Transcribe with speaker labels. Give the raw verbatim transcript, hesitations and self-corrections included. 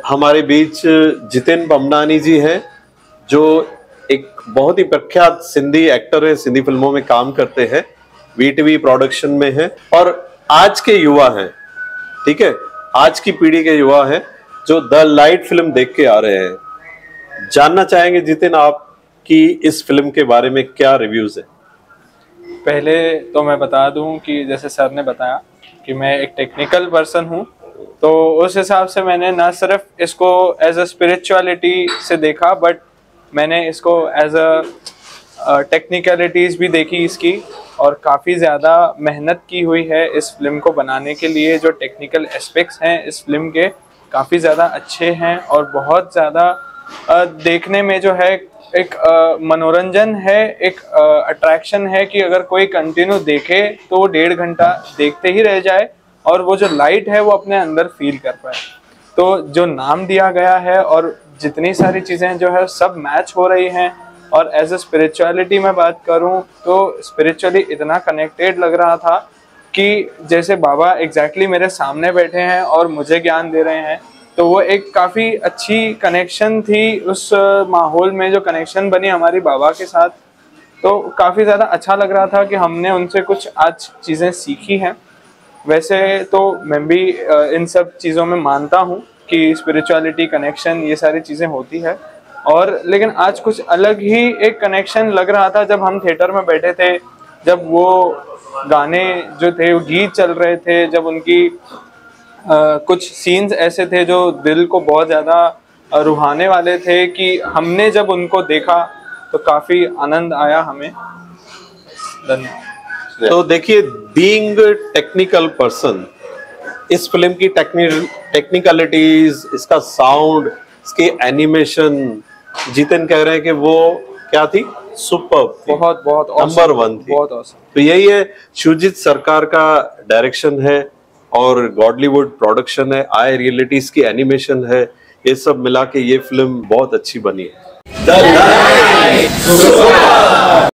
Speaker 1: हमारे बीच जितिन बमनानी जी हैं, जो एक बहुत ही प्रख्यात सिंधी एक्टर है, सिंधी फिल्मों में काम करते हैं, वीटीवी प्रोडक्शन में है और आज के युवा हैं, ठीक है, आज की पीढ़ी के युवा हैं जो द लाइट फिल्म देख के आ रहे हैं। जानना चाहेंगे जितिन आप कि इस फिल्म के बारे में क्या रिव्यूज है?
Speaker 2: पहले तो मैं बता दूं कि जैसे सर ने बताया कि मैं एक टेक्निकल पर्सन हूं, तो उस हिसाब से मैंने ना सिर्फ इसको एज अ स्पिरिचुअलिटी से देखा, बट मैंने इसको एज अ टेक्निकलिटीज़ भी देखी इसकी, और काफ़ी ज़्यादा मेहनत की हुई है इस फिल्म को बनाने के लिए। जो टेक्निकल एस्पेक्ट्स हैं इस फिल्म के काफ़ी ज़्यादा अच्छे हैं और बहुत ज़्यादा देखने में जो है एक मनोरंजन है, एक अट्रैक्शन है कि अगर कोई कंटिन्यू देखे तो डेढ़ घंटा देखते ही रह जाए और वो जो लाइट है वो अपने अंदर फील कर पाए। तो जो नाम दिया गया है और जितनी सारी चीज़ें जो है सब मैच हो रही हैं। और एज अ स्पिरिचुअलिटी में बात करूं तो स्पिरिचुअली इतना कनेक्टेड लग रहा था कि जैसे बाबा एग्जैक्टली मेरे सामने बैठे हैं और मुझे ज्ञान दे रहे हैं। तो वो एक काफ़ी अच्छी कनेक्शन थी, उस माहौल में जो कनेक्शन बनी हमारी बाबा के साथ, तो काफ़ी ज़्यादा अच्छा लग रहा था कि हमने उनसे कुछ आज चीज़ें सीखी हैं। वैसे तो मैं भी इन सब चीज़ों में मानता हूँ कि स्पिरिचुअलिटी, कनेक्शन, ये सारी चीज़ें होती है, और लेकिन आज कुछ अलग ही एक कनेक्शन लग रहा था जब हम थिएटर में बैठे थे, जब वो गाने जो थे वो गीत चल रहे थे, जब उनकी आ, कुछ सीन्स ऐसे थे जो दिल को बहुत ज़्यादा रुहाने वाले थे कि हमने जब उनको देखा तो काफ़ी आनंद आया हमें। धन्यवाद।
Speaker 1: तो देखिए, बीइंग टेक्निकल पर्सन, इस फिल्म की टेक्निकल टेक्निकलिटीज, इसका साउंड, इसकी एनिमेशन, जितिन कह रहे हैं कि वो क्या थी, सुपर्ब,
Speaker 2: बहुत बहुत
Speaker 1: नंबर वन थी।
Speaker 2: बहुत awesome।
Speaker 1: तो यही है, शुजित सरकार का डायरेक्शन है और गॉडलीवुड प्रोडक्शन है, आई रियलिटीज की एनिमेशन है, ये सब मिला के ये फिल्म बहुत अच्छी बनी है।